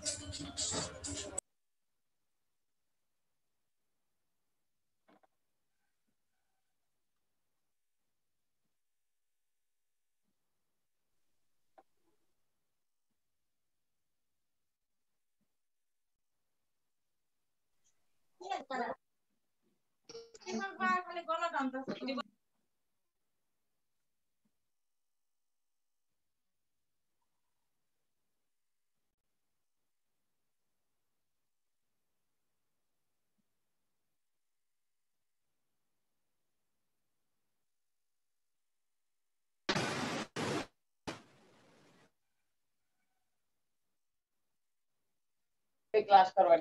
Class करवा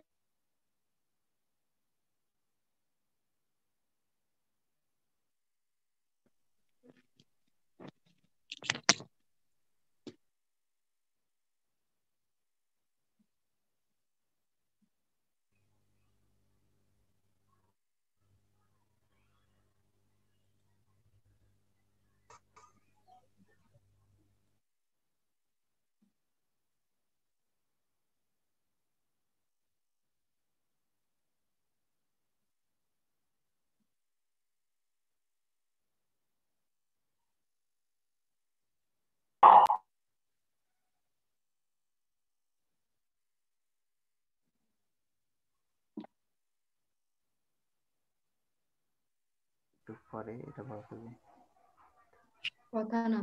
পরে এটা বলতে কথা না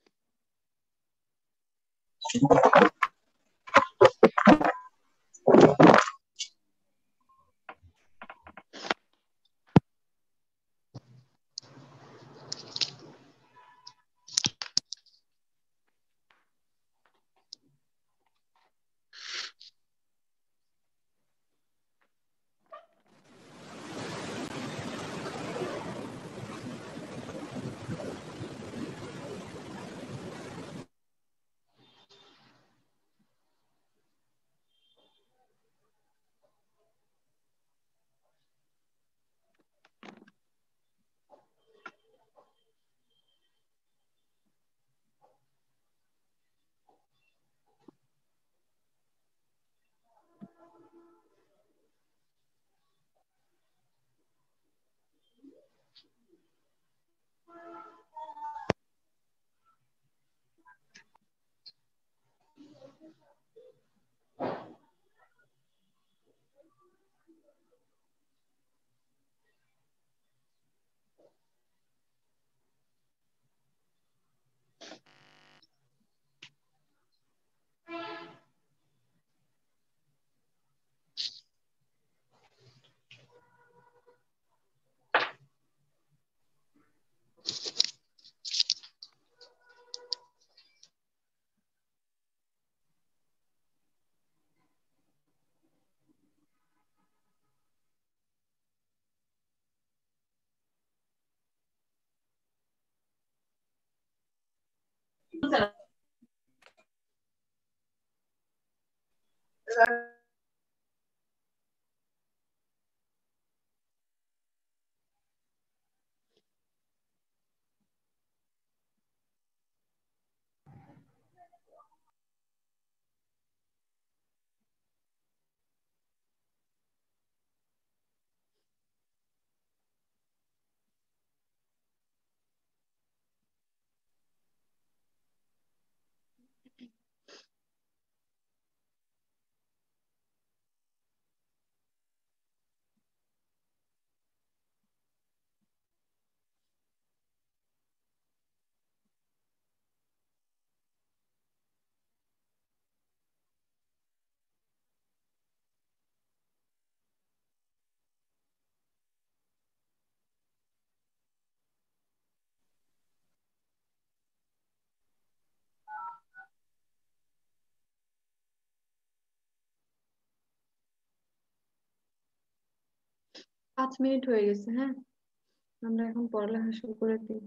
পাঁচ মিনিট হয়ে গেছে। হ্যাঁ, আমরা এখন পড়ালেখা শুরু করে দিই।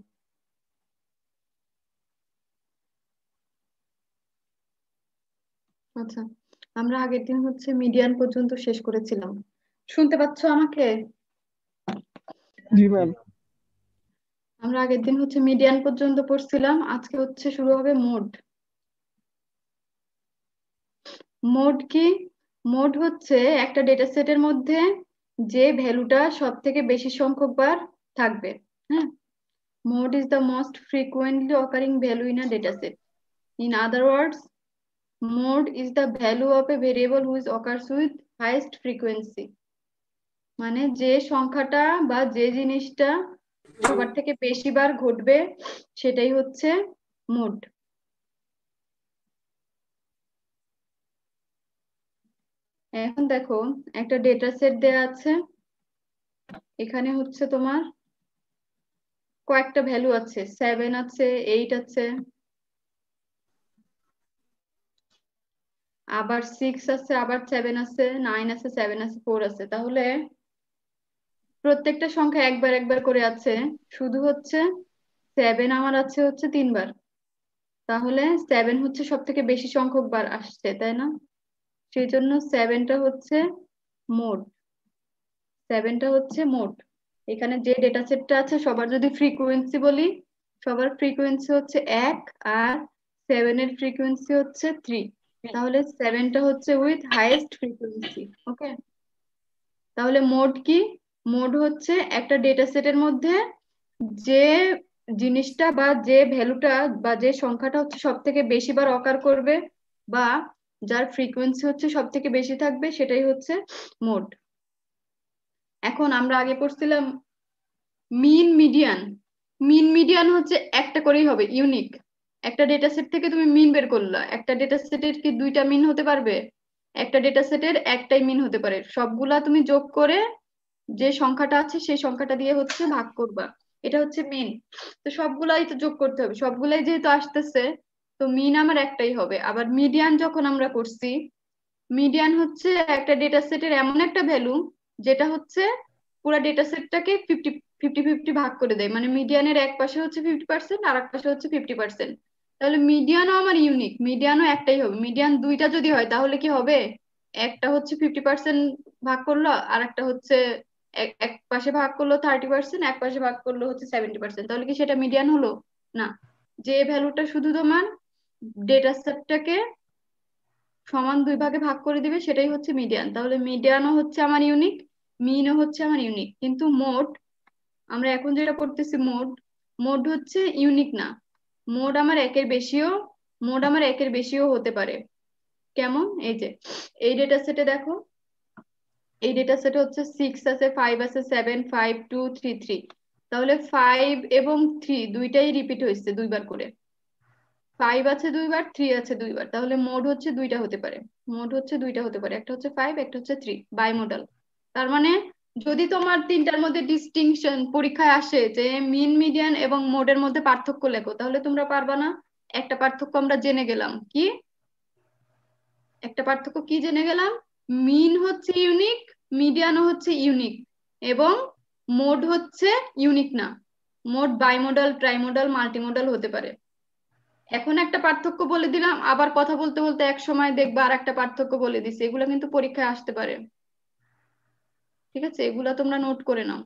আচ্ছা, আমরা আগের দিন হচ্ছে মিডিয়ান পর্যন্ত শেষ করেছিলাম। শুনতে পাচ্ছ আমাকে? জি ম্যাম। আমরা আগের দিন হচ্ছে মিডিয়ান পর্যন্ত পড়ছিলাম, আজকে হচ্ছে শুরু হবে মোড। মোড কি? মোড হচ্ছে একটা ডেটা সেটের মধ্যে যে ভ্যালুটা সব থেকে বেশি সংখ্যক বার থাকবে। হ্যাঁ, mode is the most frequently occurring value in a data set. In other words, mode is the value of a variable which occurs with highest frequency. মানে যে সংখ্যাটা বা যে জিনিসটা সবার থেকে বেশি বার ঘটবে সেটাই হচ্ছে মোড। এখন দেখো একটা ডেটা সেট দেয়া আছে, এখানে হচ্ছে তোমার কয়েকটা ভ্যালু আছে, 7 আছে, 8 আছে, আবার 6 আছে, আবার 7 আছে, 9 আছে, 7 আছে, 4 আছে। তাহলে প্রত্যেকটা সংখ্যা একবার একবার করে আছে, শুধু হচ্ছে 7 আমার আছে হচ্ছে 3 বার। তাহলে 7 হচ্ছে সব থেকে বেশি সংখ্যক বার আসছে, তাই না? সেই জন্য 7টা হচ্ছে মোড। 7টা হচ্ছে মোড। এখানে যে ডেটা সেটটা আছে সবার যদি ফ্রিকোয়েন্সি বলি, সবার ফ্রিকোয়েন্সি হচ্ছে 1 আর 7 এর ফ্রিকোয়েন্সি হচ্ছে 3। তাহলে 7টা হচ্ছে উইথ হাইয়েস্ট ফ্রিকোয়েন্সি। ওকে, তাহলে মোড কি? মোড হচ্ছে একটা ডেটা সেটের মধ্যে যে জিনিসটা বা যে ভ্যালুটা বা যে সংখ্যাটা হচ্ছে সব থেকে বেশি বার অকার করবে বা যার ফ্রিকোয়েন্সি হচ্ছে সব থেকে বেশি থাকবে সেটাই হচ্ছে মোড। এখন আমরা আগে পড়ছিলাম মিন মিডিয়ান। মিন মিডিয়ান হচ্ছে একটা করেই হবে, ইউনিক। একটা ডেটা সেট থেকে তুমি মিন বের করলা, একটা ডেটা সেটের কি দুইটা মিন হতে পারবে? একটা ডেটা সেটের একটাই মিন হতে পারে। সবগুলা তুমি যোগ করে যে সংখ্যাটা আছে সেই সংখ্যাটা দিয়ে হচ্ছে ভাগ করবা, এটা হচ্ছে মিন। তো সবগুলাই তো যোগ করতে হবে, সবগুলাই যেহেতু আসতেছে তো মিন আমার একটাই হবে। আবার মিডিয়ান যখন আমরা করছি, মিডিয়ান হচ্ছে একটা ডেটা সেটের এমন একটা ভ্যালু যেটা হচ্ছে পুরো ডেটা সেটটাকে ফিফটি ফিফটি ফিফটি ভাগ করে দেয়। মানে মিডিয়ানের এক পাশে হচ্ছে 50% আর এক পাশে হচ্ছে 50%। তাহলে মিডিয়ানও আমার ইউনিক, মিডিয়ানও একটাই হবে। মিডিয়ান দুইটা যদি হয় তাহলে কি হবে? একটা হচ্ছে 50% ভাগ করলো, আর একটা হচ্ছে এক পাশে ভাগ করলো 30%, এক পাশে ভাগ করলো হচ্ছে 70%। তাহলে কি সেটা মিডিয়ান হলো? না। যে ভ্যালুটা শুধু তোমার ডেটা সেটটাকে সমান দুই ভাগে ভাগ করে দিবে সেটাই হচ্ছে মিডিয়ান। তাহলে মিডিয়ানও হচ্ছে আমার ইউনিক, মিনও হচ্ছে আমার ইউনিক। কিন্তু মোড, আমরা এখন যেটা করতেছি মোড, মোড হচ্ছে ইউনিক না। মোড আমার একের বেশিও, মোড আমার একের বেশিও হতে পারে। কেমন? এই যে এই ডেটা সেটে দেখো, এই ডেটা সেটে হচ্ছে 6 আছে, 5 আছে, 7, 5, 2, 3, 3। তাহলে 5 এবং 3 দুইটাই রিপিট হয়েছে দুইবার করে। 5 আছে দুইবার, 3 আছে দুইবার। তাহলে মোড হচ্ছে দুইটা হতে পারে, মোড হচ্ছে দুইটা হতে পারে, একটা হচ্ছে 5, একটা হচ্ছে 3, বাই মডাল। তার মানে যদি তোমার তিনটার মধ্যে ডিস্টিংশন পরীক্ষায় আসে যে মিন মিডিয়ান এবং মোডের মধ্যে পার্থক্য লেখো, তাহলে তোমরা পারবা না। একটা পার্থক্য আমরা জেনে গেলাম, কি একটা পার্থক্য কি জেনে গেলাম? মিন হচ্ছে ইউনিক, মিডিয়ানও হচ্ছে ইউনিক, এবং মোড হচ্ছে ইউনিক না। মোড বাইমোডাল, ট্রাইমোডাল, মাল্টিমোডাল হতে পারে। এখন একটা পার্থক্য বলে দিলাম, আবার কথা বলতে বলতে এক সময় দেখবা আর একটা পার্থক্য বলে দিছি। এগুলো কিন্তু পরীক্ষায় আসতে পারে, ঠিক আছে? এগুলা তোমরা নোট করে নাও।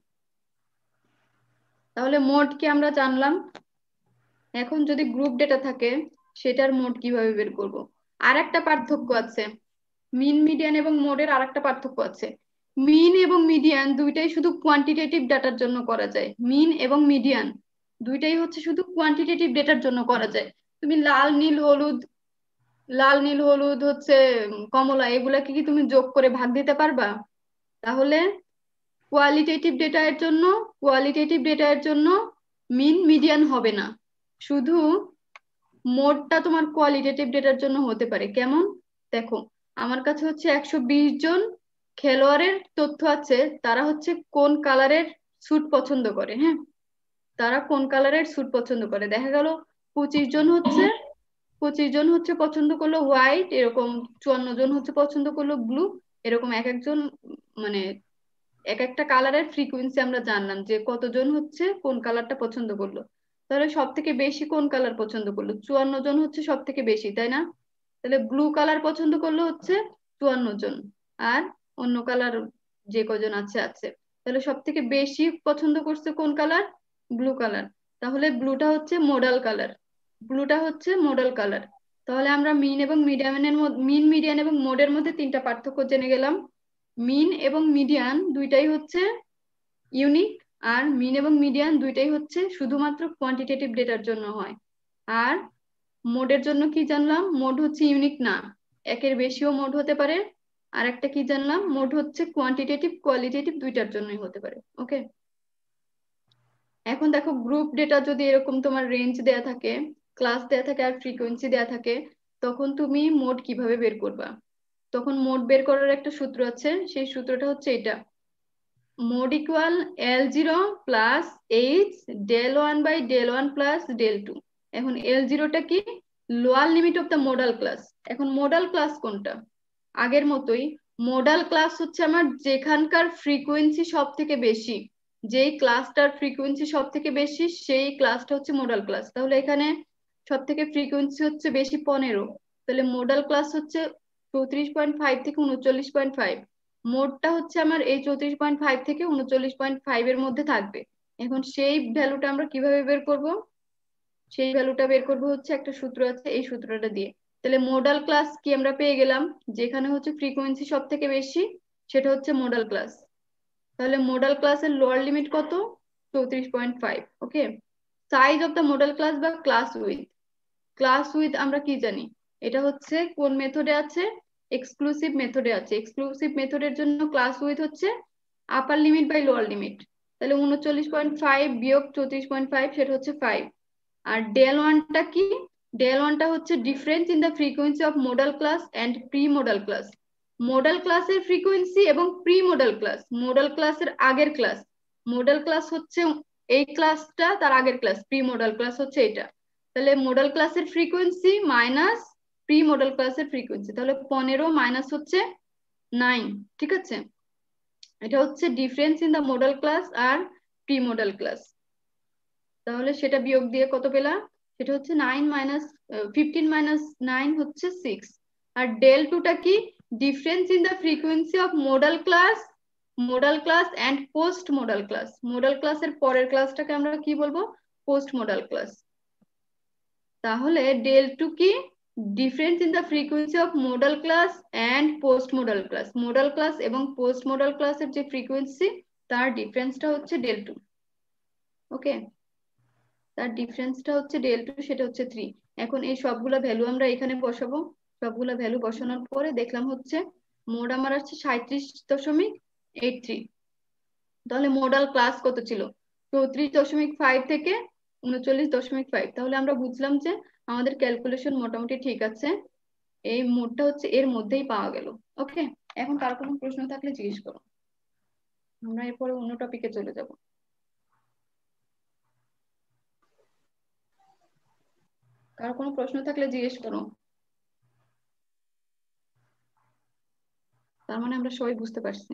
তাহলে মোড কি আমরা জানলাম। এখন যদি গ্রুপ ডেটা থাকে সেটার মোড কিভাবে বের করব? আর একটা পার্থক্য আছে, মিন মিডিয়ান এবং মোডের আর একটা পার্থক্য আছে। মিন এবং মিডিয়ান দুইটাই শুধু কোয়ান্টিটেটিভ ডাটার জন্য করা যায়। মিন এবং মিডিয়ান দুইটাই হচ্ছে শুধু কোয়ান্টিটেটিভ ডেটার জন্য করা যায়। তুমি লাল নীল হলুদ, লাল নীল হলুদ হচ্ছে কমলা, এগুলাকে কি তুমি যোগ করে ভাগ দিতে পারবা? তাহলে কোয়ালিটেটিভ ডেটা এর জন্য, কোয়ালিটেটিভ ডেটা এর জন্য মিন মিডিয়ান হবে না, শুধু মোডটা তোমার কোয়ালিটেটিভ ডেটার জন্য হতে পারে। কেমন? দেখো, আমার কাছে হচ্ছে 120 জন খেলোয়াড়ের তথ্য আছে, তারা হচ্ছে কোন কালারের স্যুট পছন্দ করে। হ্যাঁ, তারা কোন কালারের স্যুট পছন্দ করে। দেখা গেল 25 জন হচ্ছে পছন্দ করলো হোয়াইট, এরকম 54 জন হচ্ছে পছন্দ করলো ব্লু। এরকম এক একজন, মানে এক একটা কালারের ফ্রিকোয়েন্সি আমরা জানলাম যে কতজন হচ্ছে কোন কালারটা পছন্দ করলো। তাহলে সব থেকে বেশি কোন কালার পছন্দ করলো? 54 জন হচ্ছে সব থেকে বেশি, তাই না? তাহলে ব্লু কালার পছন্দ করলো হচ্ছে 54 জন, আর অন্য কালার যে কজন আছে আছে। তাহলে সব থেকে বেশি পছন্দ করছে কোন কালার? Blue colour. তাহলে ব্লুটা হচ্ছে মোডাল কালার, ব্লুটা হচ্ছে মোডাল কালার। তাহলে আমরা মিন মিডিয়ান এবং মোডের মধ্যে তিনটা পার্থক্য জেনে গেলাম। মিন এবং মিডিয়ান দুইটাই হচ্ছে ইউনিক, আর মিন এবং মিডিয়ান দুইটাই হচ্ছে শুধুমাত্র কোয়ান্টিটেটিভ ডেটার জন্য হয়। আর মোডের জন্য কি জানলাম? মোড হচ্ছে ইউনিক না, একের বেশিও মোড হতে পারে। আর একটা কি জানলাম? মোড হচ্ছে কোয়ান্টিটেটিভ কোয়ালিটেটিভ দুইটার জন্যই হতে পারে। ওকে, এখন দেখো গ্রুপ ডেটা যদি এরকম তোমার রেঞ্জ দেয়া থাকে, ক্লাস দেয়া থাকে আর ফ্রিকোয়েন্সি দেয়া থাকে, তখন তুমি মোড কিভাবে বের করবা? তখন মোড বের করার একটা সূত্র আছে, সেই সূত্রটা হচ্ছে এটা, mode equal L0 plus H del1 by del1 plus del2। এখন L0টা কি? Lower limit of the modal class. এখন মোডাল ক্লাস কোনটা? আগের মতোই, মোডাল ক্লাস হচ্ছে আমার যেখানকার ফ্রিকোয়েন্সি সব থেকে বেশি, যেই ক্লাসটার ফ্রিকোয়েন্সি সব থেকে বেশি সেই ক্লাসটা হচ্ছে মোডাল ক্লাস। তাহলে এখানে সব থেকে ফ্রিকোয়েন্সি হচ্ছে বেশি 15, তাহলে মোডাল ক্লাস হচ্ছে 34.5 থেকে 39.5। মোডটা হচ্ছে আমার এই 34.5 থেকে 39.5 এর মধ্যে থাকবে। এখন সেই ভ্যালুটা আমরা কিভাবে বের করব? সেই ভ্যালুটা বের করবো হচ্ছে একটা সূত্র আছে, এই সূত্রটা দিয়ে। তাহলে মোডাল ক্লাস কি আমরা পেয়ে গেলাম, যেখানে হচ্ছে ফ্রিকোয়েন্সি সব থেকে বেশি সেটা হচ্ছে মোডাল ক্লাস। তাহলে মোডাল ক্লাসের লোয়ার লিমিট কত? 34.5। Okay, size of the modal class বা ক্লাস উইথ আমরা কি জানি? এটা হচ্ছে কোন মেথডে আছে? এক্সক্লুসিভ মেথডে আছে। এক্সক্লুসিভ মেথডের জন্য ক্লাস উইথ হচ্ছে upper limit by lower limit. তাহলে 39.5 বিয়োগ 34.5 সেটা হচ্ছে 5। আর ডেল ওয়ানটা কি? ডেল ওয়ানটা হচ্ছে difference in the frequency of modal class and pre modal class. Modal ক্লাসের ফ্রিকোয়েন্সি এবং প্রি মোডাল ক্লাস, মোডাল ক্লাসের আগের ক্লাস, মোডাল ক্লাস হচ্ছে এই ক্লাসটা, তার আগের ক্লাস প্রি মোডাল ক্লাস হচ্ছে এটা। তাহলে মোডাল ক্লাসের ফ্রিকোয়েন্সি মাইনাস প্রি মোডাল ক্লাসের ফ্রিকোয়েন্সি, তাহলে 15 মাইনাস হচ্ছে 9। ঠিক আছে, এটা হচ্ছে difference in the modal class আর প্রি মোডাল ক্লাস। তাহলে সেটা বিয়োগ দিয়ে কত পেলাম? সেটা হচ্ছে 15 মাইনাস 9 হচ্ছে 6। আর ডেল টুটা কি? Difference in the frequency of modal class and post modal class. Modal ক্লাসের পরের ক্লাসটাকে আমরা কি বলবো? Post modal class. তাহলে ডেল টু কি? Difference in the frequency of modal class and post modal class. Modal class এবং পোস্ট মোডাল ক্লাসের যে ফ্রিকোয়েন্সি, তার ডিফারেন্সটা হচ্ছে ডেল টু। ওকে, তার ডিফারেন্সটা হচ্ছে ডেল টু, সেটা হচ্ছে 3। এখন এই সবগুলা ভ্যালু আমরা এখানে বসাবো। সবগুলা ভ্যালু বসানোর পরে দেখলাম হচ্ছে মোড আমার আসছে 37.83। তাহলে মোডাল ক্লাস কত ছিল? 34.5 থেকে 39.5। তাহলে আমরা বুঝলাম যে আমাদের ক্যালকুলেশন মোটামুটি ঠিক আছে, এই মোডটা হচ্ছে এর মধ্যেই পাওয়া গেল। ওকে, এখন কার কোনো প্রশ্ন থাকলে জিজ্ঞেস করো, আমরা এরপরে অন্য টপিকে চলে যাব। কার কোনো প্রশ্ন থাকলে জিজ্ঞেস করো। তার মানে আমরা সবাই বুঝতে পারছি।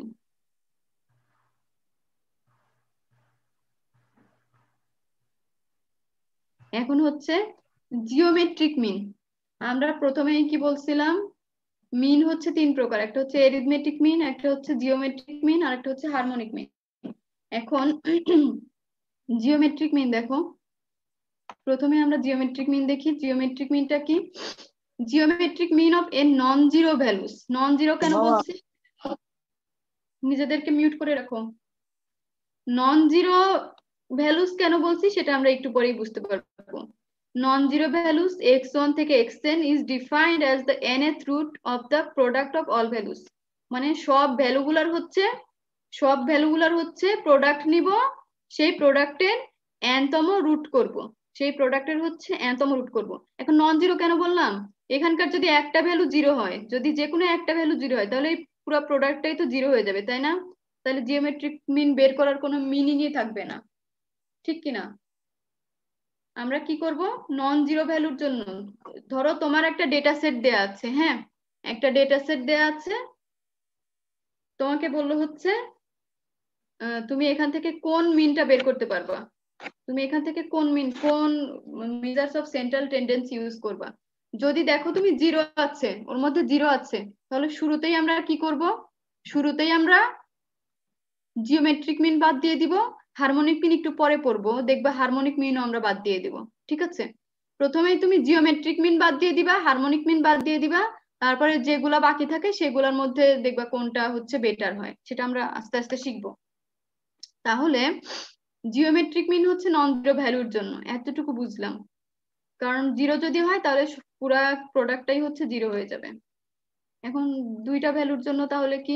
এখন হচ্ছে জিওমেট্রিক মিন। আমরা প্রথমেই কি বলছিলাম? মিন হচ্ছে 3 প্রকার, একটা হচ্ছে এরিথমেটিক মিন, একটা হচ্ছে জিওমেট্রিক মিন, আর একটা হচ্ছে হারমোনিক মিন। এখন জিওমেট্রিক মিন দেখো, প্রথমে আমরা জিওমেট্রিক মিন দেখি। জিওমেট্রিক মিনটা কি? Geometric mean of a non zero values. Non zero কেন বলছি? নিজেদেরকে মিউট করে রাখো। নন জিরো ভ্যালুস কেন বলছি সেটা আমরা একটু পরেই বুঝতে পারবো। Non-zero values x1 থেকে xn is defined as the nth root of the product of all values। মানে সব ভ্যালুগুলার হচ্ছে প্রোডাক্ট নিব, সেই প্রোডাক্টের nতম রুট করব, সেই প্রোডাক্টের হচ্ছে nতম রুট করব। এখন নন জিরো কেন বললাম? এখানকার যদি একটা ভ্যালু জিরো হয়, যদি যে কোনো একটা ভ্যালু জিরো হয়, তাহলে এই পুরো প্রোডাক্টটাই তো জিরো হয়ে যাবে, তাই না? তাহলে জিওমেট্রিক মিন বের করার কোনো মিনিংই থাকবে না, ঠিক কিনা? আমরা কি করব? নন জিরো ভ্যালুর জন্য ধরো তোমার একটা ডেটা সেট দেয়া আছে, হ্যাঁ, একটা ডেটা সেট দেয়া আছে, তোমাকে বললো হচ্ছে তুমি এখান থেকে কোন মিনটা বের করতে পারবা, তুমি এখান থেকে কোন measures of central tendency use করবা। যদি দেখো তুমি জিরো আছে, ওর মধ্যে জিরো আছে, তাহলে শুরুতেই আমরা কি করব? শুরুতেই আমরা জিওমেট্রিক মিন বাদ দিয়ে দিব। হারমোনিক মিন একটু পরে পড়বো, দেখবা হারমোনিক মিনও আমরা বাদ দিয়ে দিব। ঠিক আছে, প্রথমেই তুমি জিওমেট্রিক মিন বাদ দিয়ে দিবা, হারমোনিক মিন বাদ দিয়ে দিবা, তারপরে যেগুলা বাকি থাকে সেগুলোর মধ্যে দেখবা কোনটা হচ্ছে বেটার হয়, সেটা আমরা আস্তে আস্তে শিখবো। তাহলে জিওমেট্রিক মিন হচ্ছে নন জিরো ভ্যালুর জন্য, এতটুকু বুঝলাম। কারণ জিরো যদি হয় তাহলে পুরা প্রোডাক্টটাই হচ্ছে জিরো হয়ে যাবে। এখন দুইটা ভ্যালুর জন্য তাহলে কি,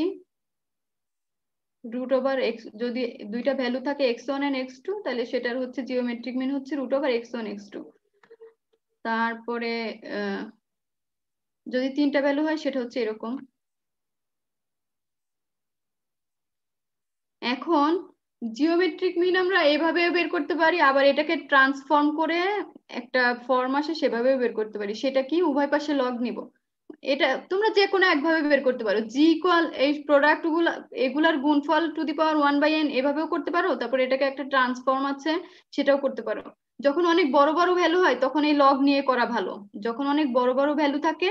রুট ওভার এক্স, যদি দুইটা ভ্যালু থাকে x1 এন্ড x2, তাহলে সেটার হচ্ছে জিওমেট্রিক মিন হচ্ছে রুট ওভার x1 x2। তারপরে যদি তিনটা ভ্যালু হয় সেটা হচ্ছে এরকম। এখন জিওমেট্রিক মিন আমরা এভাবেও বের করতে পারি, আবার এটাকে ট্রান্সফর্ম করে একটা ফর্ম আসে সেভাবেও বের করতে পারি। সেটা কি, উভয় পাশে লগ নিব। এটা তোমরা যে কোনো একভাবে বের করতে পারো। জি ইকুয়াল এই প্রোডাক্ট গুলো, এগুলার গুণফল টু দি পাওয়ার 1/n এভাবেও করতে পারো। তারপরে এটাকে একটা ট্রান্সফর্ম আছে সেটাও করতে পারো। যখন অনেক বড় বড় ভ্যালু হয় তখন এই লগ নিয়ে করা ভালো। যখন অনেক বড় বড় ভ্যালু থাকে,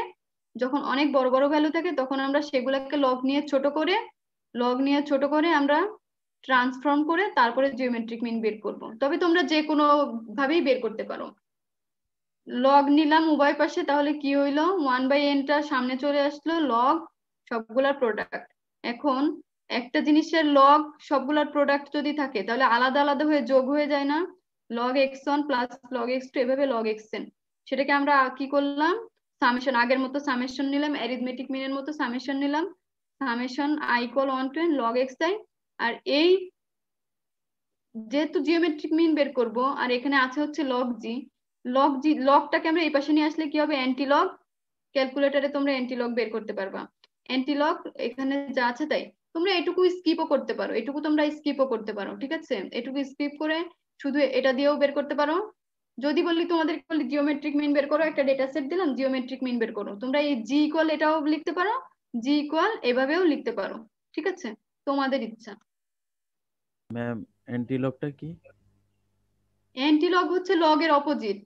তখন আমরা সেগুলোকে লগ নিয়ে ছোট করে আমরা ট্রান্সফর্ম করে তারপরে জিওমেট্রিক মিন বের করব। তবে তোমরা যে কোনো ভাবেই বের করতে পারো। লগ নিলাম উভয় পাশে, তাহলে কি হইলো, 1/n টা সামনে চলে আসলো, লগ সবগুলার প্রোডাক্ট। এখন একটা জিনিসের লগ সবগুলার প্রোডাক্ট যদি থাকে তাহলে আলাদা আলাদা হয়ে যোগ হয়ে যায় না, log x1 plus log x2 এভাবে লগ xn। সেটাকে আমরা কি করলাম, সামেশন, আগের মতো সামেশন নিলাম, অ্যারিথমেটিক মিনের মতো সামেশন নিলাম, summation i equal 1 to n log xi। আর এই যেহেতু জিওমেট্রিক মিন বের করব, আর এখানে আছে হচ্ছে লগটাকে আমরা এই পাশে নিয়ে আসলে কি হবে, অ্যান্টি লগ। ক্যালকুলেটরে তোমরা অ্যান্টি লগ বের করতে পারবা। অ্যান্টি লগ এখানে যা আছে তাই, তোমরা এটুকু স্কিপও করতে পারো, ঠিক আছে। এটুকু স্কিপ করে শুধু এটা দিয়েও বের করতে পারো। যদি বলি তোমাদের জিওমেট্রিক মিন বের করো, একটা ডেটা সেট দিলাম, জিওমেট্রিক মিন বের করো, তোমরা এই জি ইকুয়াল এটাও লিখতে পারো, জি ইকুয়াল এভাবেও লিখতে পারো, ঠিক আছে, তোমাদের ইচ্ছা। ম্যাম অ্যান্টিলগটা কি? অ্যান্টিলগ হচ্ছে লগের অপোজিট,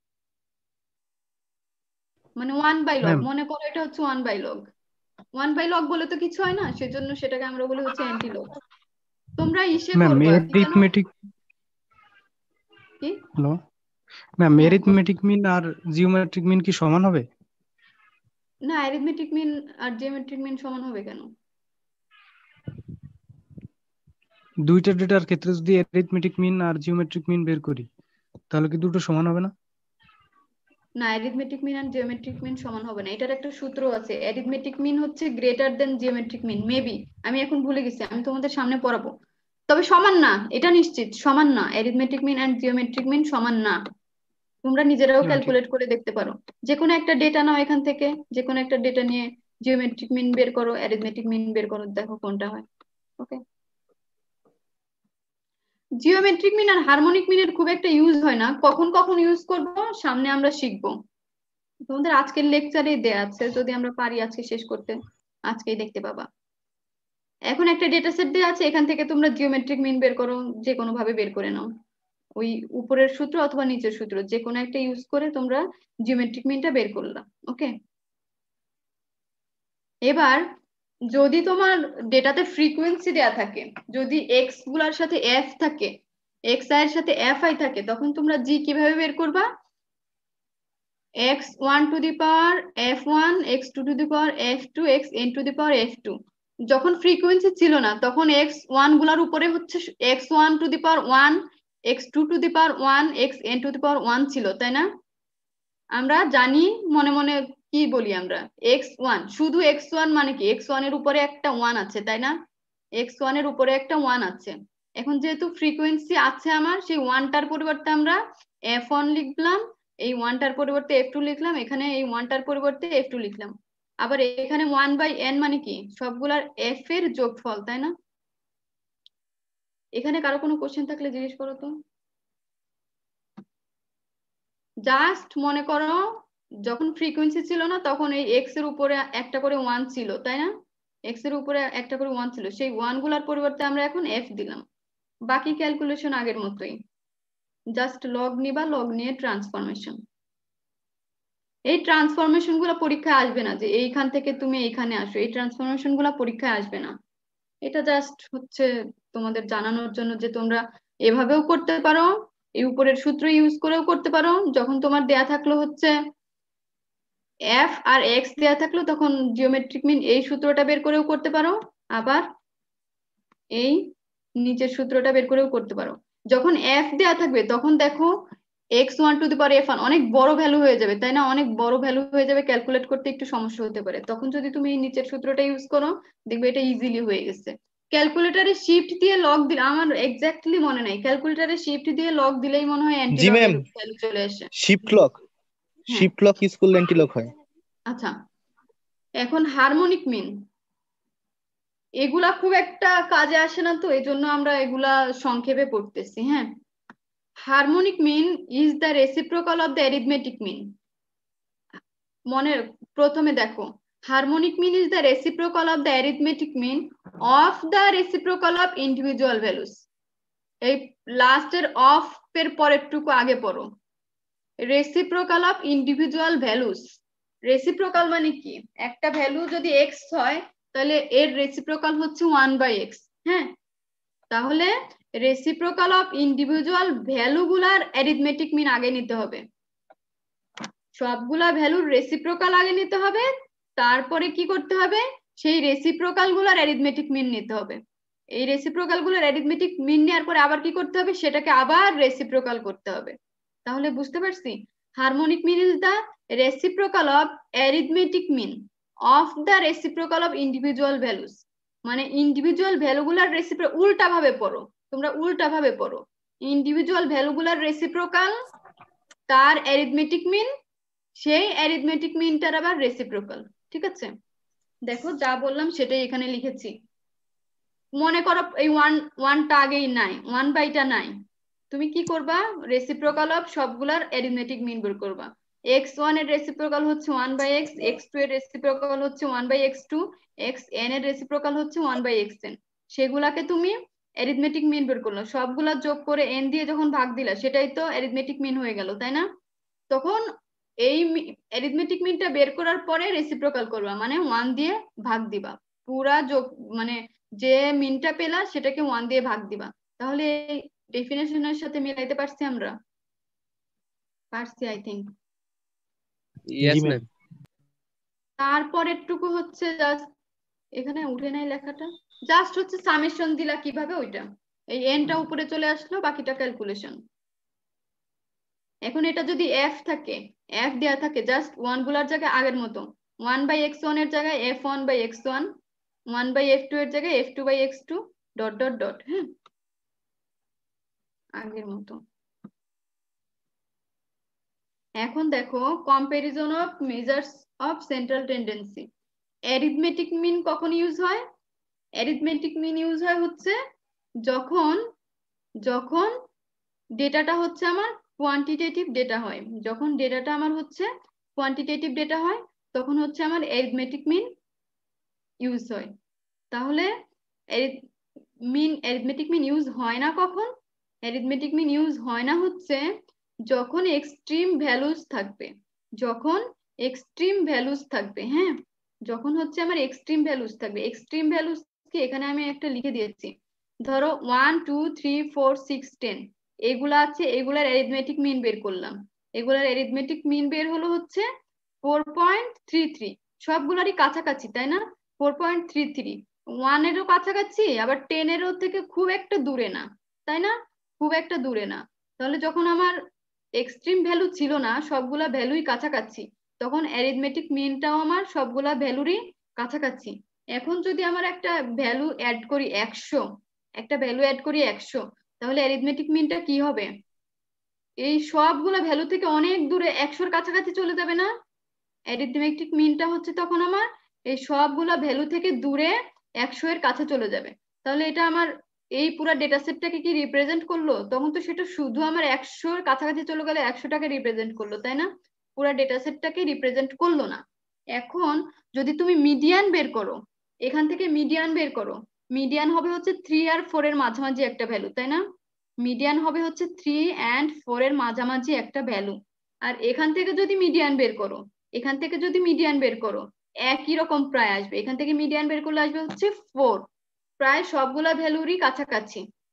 মানে 1/log। মনে করো এটা হচ্ছে 1/log। 1/log বলে তো কিছু হয় না, সেজন্য সেটাকে আমরা বলি হচ্ছে অ্যান্টিলগ। তোমরা ইসে ম্যাম করবা কি জানো, এরিথমেটিক, কি হ্যালো ম্যাম, হ্যাঁ, এরিথমেটিক মিন আর জিওমেট্রিক মিন কি সমান হবে? না, অ্যারিথমেটিক মিন আর জিওমেট্রিক মিন সমান হবে কেন? দুইটা ডেটার ক্ষেত্রে যদি এরিথমেটিক মিন আর জিওমেট্রিক মিন বের করি তাহলে কি দুটো সমান হবে না? না, অ্যারিথমেটিক মিন আর জিওমেট্রিক মিন সমান হবে না। এটার একটা সূত্র আছে, অ্যারিথমেটিক মিন হচ্ছে greater than geometric mean, maybe, আমি এখন ভুলে গেছি, আমি তোমাদের সামনে পড়াবো। তবে সমান না, এটা নিশ্চিত সমান না, arithmetic mean and geometric mean সমান না। তোমরা নিজেরাও ঠিক। ক্যালকুলেট করে দেখতে পারো। যে কোনো একটা ডেটা নাও, এখান থেকে যে কোনো একটা ডেটা নিয়ে জিওমেট্রিক মিন বের করো, অ্যারিথমেটিক মিন বের করো, দেখো কোনটা হয়। ওকে, জিওমেট্রিক মিন আর হারমোনিক মিনের খুব একটা ইউজ হয় না, কখন কখন ইউজ করব সামনে আমরা শিখবো। তোমাদের আজকের লেকচারে দেয়া আছে, যদি আমরা পারি আজকে শেষ করতে, আজকেই দেখতে পাবা। এখন একটা ডেটা সেট দেওয়া আছে, এখান থেকে তোমরা জিওমেট্রিক মিন বের করো, যে কোনো ভাবে বের করে নাও, ওই উপরের সূত্র অথবা নিচের সূত্র যে কোনো একটা ইউজ করে তোমরা জিওমেট্রিক মিনটা বের করলা। ওকে, এবার যদি তোমার ডেটাতে ফ্রিকোয়েন্সি দেয়া থাকে, যদি এক্স গুলার সাথে এফ থাকে, এক্স আই এর সাথে এফ আই থাকে, তখন তোমরা জি কিভাবে বের করবা, x1 to the power f1, x2 to the power f2, xn to the power f2। যখন ফ্রিকোয়েন্সি ছিল না তখন x1 গুলার উপরে হচ্ছে x1 to the power 1, x2 to the power 1, xn to the power 1 ছিল, তাই না? আমরা জানি মনে মনে কি বলি আমরা, x1, শুধু x1 মানে কি, x1 এর উপরে একটা 1 আছে, তাই না? x1 এর উপরে একটা 1 আছে। এখন যেহেতু ফ্রিকোয়েন্সি আছে আমার, সেই 1টার পরিবর্তে আমরা f1 লিখলাম, এই 1টার পরিবর্তে f2 লিখলাম, এখানে এই 1টার পরিবর্তে f2 লিখলাম। আবার এখানে 1/n মানে কি, সবগুলার f এর যোগফল, তাই না? এখানে কারো কোনো কোশ্চেন থাকলে জিজ্ঞেস করো তো। জাস্ট মনে করো যখন ফ্রিকোয়েন্সি ছিল না তখন এই এক্স এর উপরে একটা করে 1 ছিল, তাই না? এক্স এর উপরে একটা করে 1 ছিল, সেই 1 গুলার পরিবর্তে আমরা এখন এফ দিলাম। বাকি ক্যালকুলেশন আগের মতোই, জাস্ট লগ নিবা, লগ নিয়ে ট্রান্সফরমেশন। এই ট্রান্সফরমেশন গুলো পরীক্ষায় আসবে না, যে এইখান থেকে তুমি এইখানে আসো, এই ট্রান্সফরমেশন গুলো পরীক্ষায় আসবে না। এটা জাস্ট হচ্ছে তোমাদের জানানোর জন্য যে তোমরা এভাবেও করতে পারো, এই উপরের সূত্র ইউজ করেও করতে পারো, যখন তোমার দেয়া থাকলো হচ্ছে এফ আর এক্স দেয়া থাকলো তখন জিওমেট্রিক মিন এই সূত্রটা বের করেও করতে পারো, আবার এই নিচের সূত্রটা বের করেও করতে পারো। যখন এফ দেয়া থাকবে তখন দেখো x1^f1 অনেক বড় ভ্যালু হয়ে যাবে, তাই না? অনেক বড় ভ্যালু হয়ে যাবে, ক্যালকুলেট করতে একটু সমস্যা হতে পারে। তখন যদি তুমি এই নিচের সূত্রটা ইউজ করো দেখবে এটা ইজিলি হয়ে গেছে। ক্যালকুলেটরে শিফট দিয়ে লগ দিলে, আমার এক্স্যাক্টলি মনে নাই, ক্যালকুলেটরে শিফট দিয়ে লগ দিলেই মনে হয় জি অ্যান্টিলগের ম্যাম, ভ্যালু চলে আসে। শিফট লক ইউজ করলে অ্যান্টিলক হয়। আচ্ছা, এখন হারমোনিক মিন, এগুলা খুব একটা কাজে আসে না, তো এই জন্য আমরা এগুলা সংক্ষেপে পড়তেছি। হ্যাঁ, harmonic mean is the reciprocal of the arithmetic mean. মনে প্রথমে দেখো, harmonic mean is the reciprocal of the arithmetic mean of the reciprocal of individual values. এই লাস্টের অফ এর পরেরটুকু আগে পড়ো, reciprocal of individual values. Reciprocal মানে কি, একটা ভ্যালু যদি এক্স হয় তাহলে এর রেসিপ্রোকাল হচ্ছে 1/x। হ্যাঁ, তাহলে রেসিপ্রোকাল অফ ইন্ডিভিজুয়াল ভ্যালু গুলার অ্যারিথমেটিক মিন আগে নিতে হবে, সবগুলা ভ্যালুর রেসিপ্রোকাল আগে নিতে হবে, তারপরে কি করতে হবে, সেই রেসিপ্রোকাল গুলার অ্যারিথমেটিক মিন নিতে হবে। এই রেসিপ্রোকাল গুলার অ্যারিথমেটিক মিন নেওয়ার পরে আবার কি করতে হবে, সেটাকে আবার রেসিপ্রোকাল করতে হবে। তাহলে বুঝতে পারছি, harmonic mean is the reciprocal of arithmetic mean of the reciprocal of individual values. মানে ইন্ডিভিজুয়াল ভ্যালুগুলার রেসিপ্রোকাল, উল্টা ভাবে পড়ো তোমরা, উল্টা ভাবে পড়ো, ইন্ডিভিজুয়াল ভ্যালুগুলার রেসিপ্রোকাল তার অ্যারিথমেটিক মিন, সেই অ্যারিথমেটিক মিনটার আবার রেসিপ্রোকাল। ঠিক আছে, দেখো যা বললাম সেটাই এখানে লিখেছি। মনে করো এই ওয়ানটা আগেই নাই, 1/টা নাই, তুমি কি করবা, রেসিপ্রোকাল অফ সবগুলার অ্যারিথমেটিক মিন বের করবা। x1 এর রেসিপ্রোকাল হচ্ছে 1/x, x2 এর রেসিপ্রোকাল হচ্ছে 1/x2, xn এর রেসিপ্রোকাল হচ্ছে 1/xn। সেগুলাকে তুমি অ্যারিথমেটিক মিন বের করলো, সবগুলা যোগ করে n দিয়ে যখন ভাগ দিলা সেটাই তো অ্যারিথমেটিক মিন হয়ে গেল, তাই না? তখন এই অ্যারিথমেটিক মিনটা বের করার পরে রেসিপ্রোকাল করবা, মানে 1 দিয়ে ভাগ দিবা, পুরা যোগ মানে যে মিনটা পেলা সেটাকে 1 দিয়ে ভাগ দিবা। তাহলে এই ডেফিনেশনের সাথে মিলাইতে পারছি আমরা? পারছি আই থিংক। Yes ma'am. তারপরেরটুকু হচ্ছে জাস্ট, এখানে উঠে নাই লেখাটা, জাস্ট হচ্ছে সামেশন দিলা কিভাবে, ওইটা এই এনটা উপরে চলে আসলো, বাকিটা ক্যালকুলেশন। এখন এটা যদি এফ থাকে, এফ দেয়া থাকে, জাস্ট ওয়ান গুলার জায়গায় আগের মতো 1/x1 এর জায়গায় f1/x1, 1/f2 এর জায়গায় f2/x2, ডট ডট ডট। হ্যাঁ, আগের মতো। এখন দেখো, comparison of measures of central tendency. Arithmetic mean কখন ইউজ হয়? অ্যারিথমেটিক মিন ইউজ হয় হচ্ছে যখন যখন ডেটাটা হচ্ছে আমার কোয়ান্টিটেটিভ ডেটা হয়, যখন ডেটাটা আমার হচ্ছে কোয়ান্টিটেটিভ ডেটা হয় তখন হচ্ছে আমার অ্যারিথমেটিক মিন ইউজ হয়। তাহলে অ্যারিথমেটিক মিন ইউজ হয় না কখন? অ্যারিথমেটিক মিন ইউজ হয় না হচ্ছে যখন এক্সট্রিম ভ্যালুস থাকবে, যখন এক্সট্রিম ভ্যালুস থাকবে। হ্যাঁ, যখন হচ্ছে আমার এক্সট্রিম ভ্যালুস থাকবে। এক্সট্রিম ভ্যালুস কি এখানে আমি একটা লিখে দিয়েছি, ধরো 1 2 3 4 6 10 এগুলা আছে, এগুলার অ্যারিথমেটিক মিন বের করলাম, এগুলার অ্যারিথমেটিক মিন বের হলো হচ্ছে 4.33, সবগুলারই কাছাকাছি, তাই না? 4.33, 1 এরও কাছাকাছি, আবার 10 এরও থেকে খুব একটা দূরে না, তাই না? খুব একটা দূরে না। তাহলে যখন আমার এক্সট্রিম ভ্যালু ছিল না, সবগুলা ভ্যালুই কাছাকাছি, তখন অ্যারিথমেটিক মিনটাও আমার সবগুলা ভ্যালুরই কাছাকাছি। এখন যদি আমার একটা ভ্যালু অ্যাড করি 100, একটা ভ্যালু অ্যাড করি 100, তাহলে অ্যারিথমেটিক মিনটা কি হবে, এই সবগুলা ভ্যালু থেকে অনেক দূরে 100-র কাছাকাছি চলে যাবে না? অ্যারিথমেটিক মিনটা হচ্ছে তখন আমার এই সবগুলা ভ্যালু থেকে দূরে 100-এর কাছে চলে যাবে। তাহলে এটা আমার এই পুরো ডেটা সেটটাকে কি রিপ্রেজেন্ট করলো? তখন তো সেটা শুধু আমার 100-এর কাছাকাছি চলে গেলে 100টাকে রিপ্রেজেন্ট করলো, তাই না? পুরো ডেটা সেটটাকে রিপ্রেজেন্ট করলো না। এখন যদি তুমি মিডিয়ান বের করো, এখান থেকে মিডিয়ান বের করো, মিডিয়ান হবে হচ্ছে 3 আর 4 এর মাঝামাঝি একটা ভ্যালু, তাই না? মিডিয়ান হবে হচ্ছে 3 and 4 এর মাঝামাঝি একটা ভ্যালু। আর এখান থেকে যদি মিডিয়ান বের করো, এখান থেকে যদি মিডিয়ান বের করো, একই রকম প্রায় আসবে। এখান থেকে মিডিয়ান বের করলে আসবে হচ্ছে 4, প্রায় সবগুলা ভ্যালুরই কাছাকাছি।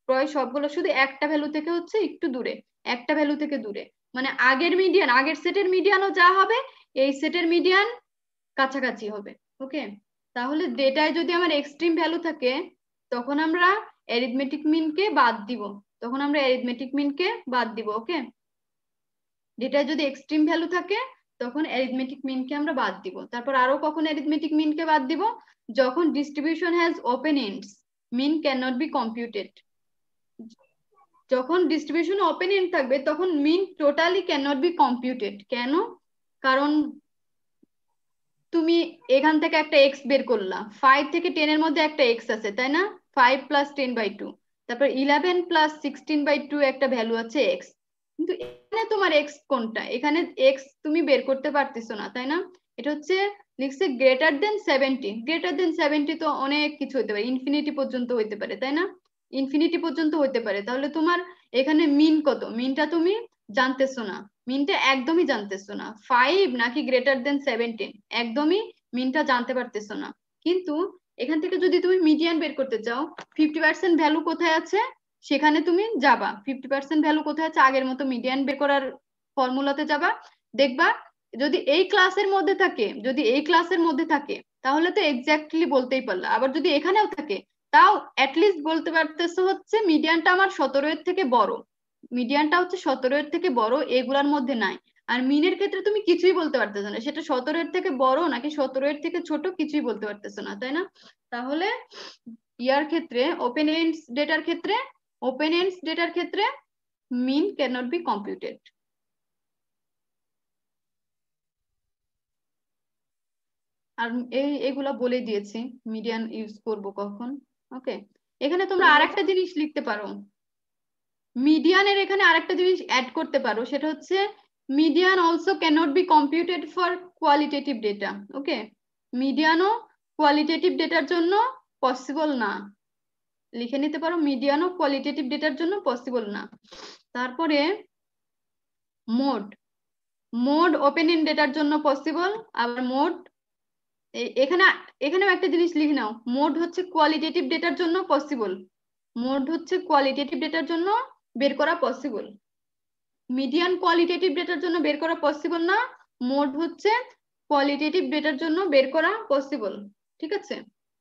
প্রায় সবগুলো শুধু একটা ভ্যালু থেকে হচ্ছে একটু দূরে, একটা ভ্যালু থেকে দূরে, মানে আগের মিডিয়ান, আগের সেটের মিডিয়ানও যা হবে এই সেটের মিডিয়ান কাছাকাছি হবে। ওকে, তাহলে ডেটায় যদি আমার এক্সট্রিম ভ্যালু থাকে তখন আমরা অ্যারিথমেটিক মিনকে বাদ দিব, তখন আমরা অ্যারিথমেটিক মিনকে বাদ দিব। ওকে, ডেটায় যদি এক্সট্রিম ভ্যালু থাকে তখন অ্যারিথমেটিক মিনকে আমরা বাদ দিব। তারপর আরো কখন অ্যারিথমেটিক মিনকে বাদ দিব? যখন distribution has open ends, mean can not be computed. যখন ডিস্ট্রিবিউশন ওপেন এন্ড থাকবে তখন mean totally can not be computed. কেন? কারণ তুমি এখান থেকে একটা এক্স বের করলা, 5 থেকে 10 এর মধ্যে একটা এক্স আছে তাই না, 5 + 10/2, তারপর 11 + 16/2 একটা ভ্যালু আছে এক্স, কিন্তু এখানে তোমার এক্স কোনটা? এখানে এক্স তুমি বের করতে পারতেছো না তাই না। এটা হচ্ছে লিখছে গ্রেটার দেন 70, গ্রেটার দেন 70 তো অনেক কিছু হতে পারে, ইনফিনিটি পর্যন্ত হইতে পারে তাই না, ইনফিনিটি পর্যন্ত হইতে পারে। তাহলে তোমার এখানে মিন কত? মিনটা তুমি জানতেছো না, মিনটা একদমই জানতেছো না, 5 নাকি গ্রেটার দেন 17 একদমই মিনটা জানতে পারতেছো না। কিন্তু এখান থেকে যদি তুমি মিডিয়ান বের করতে চাও, 50% ভ্যালু কোথায় আছে সেখানে তুমি যাবা, 50% ভ্যালু কোথায় আছে আগের মতো মিডিয়ান বের করার ফর্মুলাতে যাবা, দেখবা যদি এই ক্লাসের মধ্যে থাকে, যদি এই ক্লাসের মধ্যে থাকে তাহলে তো এক্স্যাক্টলি বলতেই পারলা, আবার যদি এখানেও থাকে তাও অ্যাটলিস্ট বলতে পারতেছো হচ্ছে মিডিয়ানটা আমার 17 এর থেকে বড়, মিডিয়ানটা হচ্ছে 17 এর থেকে বড়, এগুলার মধ্যে নাই। আর মিনের ক্ষেত্রে তুমি কিছুই বলতে পারতেছো না, সেটা 17 এর থেকে বড় নাকি 17 এর থেকে ছোট কিছুই বলতে পারতেছো না তাই না। তাহলে ইয়ার ক্ষেত্রে ওপেন এন্ডস ডেটার ক্ষেত্রে, ওপেন এন্ডস ডেটার ক্ষেত্রে mean can not be computed. আর এগুলা বলে দিয়েছি মিডিয়ান ইউজ করব কখন। ওকে, এখানে তোমরা আরেকটা জিনিস লিখতে পারো, মিডিয়ানের এখানে আরেকটা জিনিস অ্যাড করতে পারো, সেটা হচ্ছে median also can't be computed for qualitative data. Okay, মিডিয়ানও কোয়ালিটেটিভ ডেটার জন্য পসিবল না, লিখে নিতে পারো মিডিয়ানও কোয়ালিটেটিভ ডেটার জন্য পসিবল না। তারপরে মোড, মোড ওপেন এন্ড ডেটার জন্য পসিবল, আবার মোড এখানে, এখানেও একটা জিনিস লিখে নাও, মোড হচ্ছে কোয়ালিটেটিভ ডেটার জন্য পসিবল, মোড হচ্ছে কোয়ালিটেটিভ ডেটার জন্য বের করা পসিবল, মিডিয়ান কোয়ালিটেটিভ ডেটার জন্য বের করা পসিবল না, মোড হচ্ছে কোয়ালিটেটিভ ডেটার জন্য বের করা পসিবল। ঠিক আছে,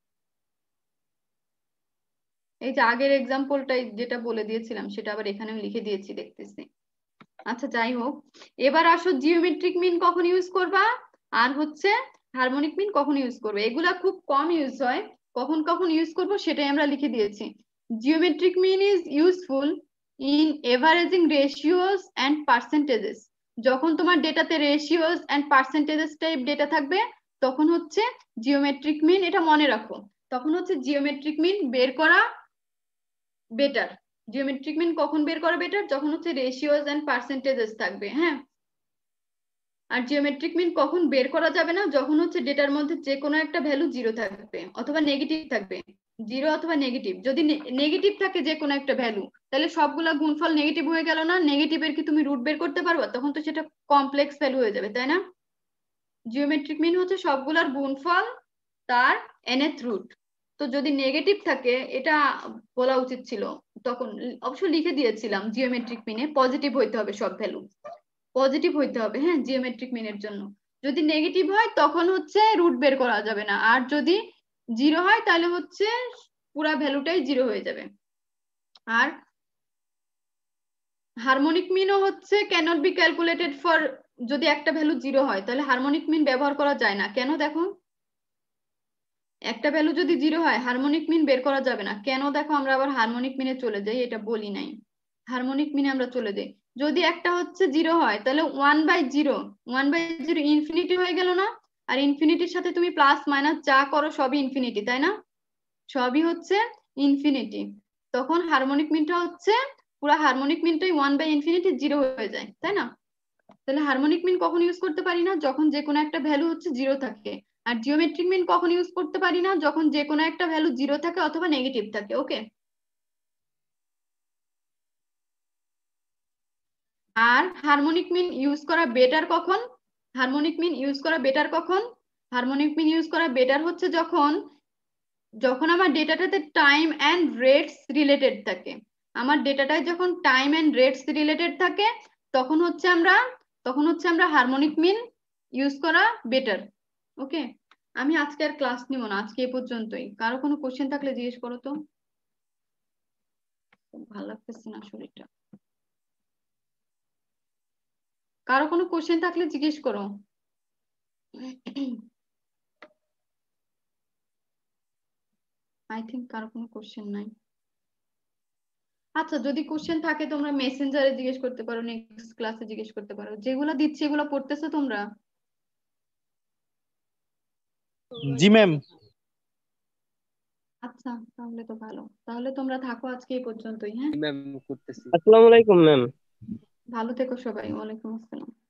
এই যে আগের এক্সাম্পলটাই যেটা বলে দিয়েছিলাম সেটা আবার এখানেও লিখে দিয়েছি দেখতেছি। আচ্ছা যাই হোক, এবার আসো জিওমেট্রিক মিন কখন ইউজ করবা আর হচ্ছে হারমোনিক মিন কখন ইউজ করবে, এগুলা খুব কম ইউজ হয়, কখন কখন ইউজ করব সেটাই আমরা লিখে দিয়েছি। Geometric mean is useful in averaging ratios and percentages, যখন তোমার ডেটাতে ratios and percentages type data থাকবে তখন হচ্ছে জিওমেট্রিক মিন, এটা মনে রাখো, তখন হচ্ছে জিওমেট্রিক মিন বের করা বেটার। জিওমেট্রিক মিন কখন বের করা বেটার? যখন হচ্ছে রেশিওস এন্ড পার্সেন্টেজেস থাকবে। হ্যাঁ, আর জিওমেট্রিক মিন কখন বের করা যাবে না? যখন হচ্ছে ডেটার মধ্যে যে কোনো একটা ভ্যালু জিরো থাকবে অথবা নেগেটিভ থাকবে, জিরো অথবা নেগেটিভ। যদি নেগেটিভ থাকে যে কোনো একটা ভ্যালু তাহলে সবগুলা গুণফল নেগেটিভ হয়ে গেল না, নেগেটিভের কি তুমি রুট বের করতে পারবা? তখন তো সেটা কমপ্লেক্স ভ্যালু হয়ে যাবে তাই না। জিওমেট্রিক মিন হচ্ছে সবগুলার গুণফল তার nth রুট। তো যদি নেগেটিভ থাকে, এটা বলা উচিত ছিল, তখন অবশ্য লিখে দিয়েছিলাম জিওমেট্রিক মিনে পজিটিভ হইতে হবে, সব ভ্যালু পজিটিভ হইতে হবে। হ্যাঁ, জিওমেট্রিক মিনের জন্য যদি নেগেটিভ হয় তখন হচ্ছে রুট বের করা যাবে না, আর যদি জিরো হয় তাহলে হচ্ছে পুরা ভ্যালুটাই জিরো হয়ে যাবে। আর হারমোনিক মিনও হচ্ছে ক্যানট বি ক্যালকুলেটেড ফর, যদি একটা ভ্যালু জিরো হয় তাহলে হারমোনিক মিন ব্যবহার করা যায় না। কেন? দেখো, একটা ভ্যালু যদি জিরো হয় হারমোনিক মিন বের করা যাবে না। কেন? দেখো, আমরা আবার হারমোনিক মিনে চলে যাই, এটা বলি নাই, হারমোনিক মিনে আমরা চলে যাই। যদি একটা হচ্ছে জিরো হয় তাহলে 1/0, 1/0 ইনফিনিটি হয়ে গেল না, আর ইনফিনিটির সাথে তুমি প্লাস মাইনাস যা করো সবই ইনফিনিটি তাই না, সবই হচ্ছে ইনফিনিটি। তখন হারমোনিক মিনটা হচ্ছে পুরো হারমোনিক মিনটাই 1/∞ জিরো হয়ে যায় তাই না। তাহলে হারমোনিক মিন কখন ইউজ করতে পারি না? যখন যে কোনো একটা ভ্যালু হচ্ছে জিরো থাকে। আর জিওমেট্রিক মিন কখন ইউজ করতে পারি না? যখন যে কোনো একটা ভ্যালু জিরো থাকে অথবা নেগেটিভ থাকে। ওকে, আর হারমোনিক মিন ইউজ করা বেটার কখন? হারমোনিক মিন ইউজ করা বেটার কখন? হারমোনিক মিন ইউজ করা বেটার হচ্ছে যখন আমার ডেটাটাতে টাইম এন্ড রেটস রিলেটেড থাকে। আমার ডেটাটায় যখন টাইম এন্ড রেটস রিলেটেড থাকে তখন হচ্ছে আমরা হারমোনিক মিন ইউজ করা বেটার। ওকে, আমি আজকে আর ক্লাস নিব না, আজকে এ পর্যন্তই। কারো কোনো কোশ্চেন থাকলে জিজ্ঞেস করো তো। ভালো লাগতেছে না শরীরটা। কারো কোনো কোশ্চেন থাকলে জিজ্ঞেস করো। আই থিঙ্ক কারো কোনো কোশ্চেন নাই। আচ্ছা, যদি কোশ্চেন থাকে তোমরা মেসেঞ্জারে জিজ্ঞেস করতে পারো, নেক্সট ক্লাসে জিজ্ঞেস করতে পারো। যেগুলো দিচ্ছি এগুলো পড়তেছো তোমরা? জি ম্যাম। আচ্ছা, তাহলে তো ভালো। তাহলে তোমরা থাকো আজকে এই পর্যন্তই। হ্যাঁ, ম্যাম করতেছি। আসসালামু আলাইকুম ম্যাম। ভালো থেকো সবাই। ওয়ালাইকুম আসসালাম।